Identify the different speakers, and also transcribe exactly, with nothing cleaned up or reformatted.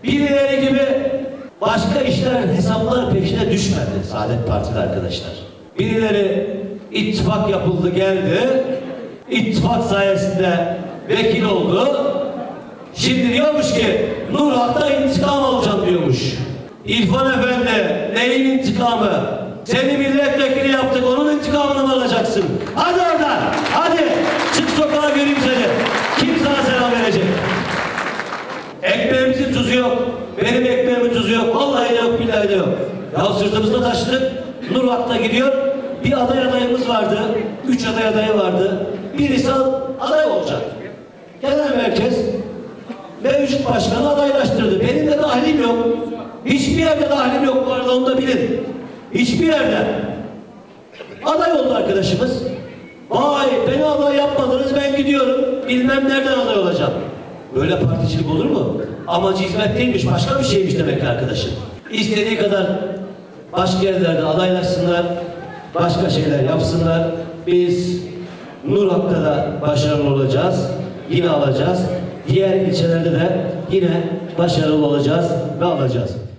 Speaker 1: Birileri gibi başka işler, hesaplar peşine düşmedi Saadet Partili arkadaşlar. Birileri ittifak yapıldı geldi, ittifak sayesinde vekil oldu. Şimdi diyormuş ki Nur Hak'ta intikam alacağım diyormuş. İrfan Efendi neyin intikamı? Seni milletvekili yaptık, onun intikamını mı alacaksın? Hadi oradan, hadi çık sokağa göreyim seni. Kim sana selam verecek? Ekmeğimizin tuzu yok. Benim ekmeğimin tuzu yok. Vallahi de yok, billahi de yok. Ya sırtımızda taşıdık. Nur Hak'ta gidiyor. Bir aday adayımız vardı. Üç aday adayı vardı. Birisi aday olacak. Genel merkez mevcut başkanı adaylaştırdı. Benim de dahilim yok. Hiçbir yerde dahilim yok bu arada, onu da bilin. Hiçbir yerde. Aday oldu arkadaşımız. Vay beni aday yapmadınız, ben gidiyorum. Bilmem nereden aday olacağım. Böyle particilik olur mu? Amacı hizmet değilmiş, başka bir şeymiş demek ki arkadaşım. İstediği kadar başka yerlerde adaylaşsınlar, başka şeyler yapsınlar. Biz Nur Hak'ta da başarılı olacağız, yine alacağız. Diğer ilçelerde de yine başarılı olacağız ve alacağız.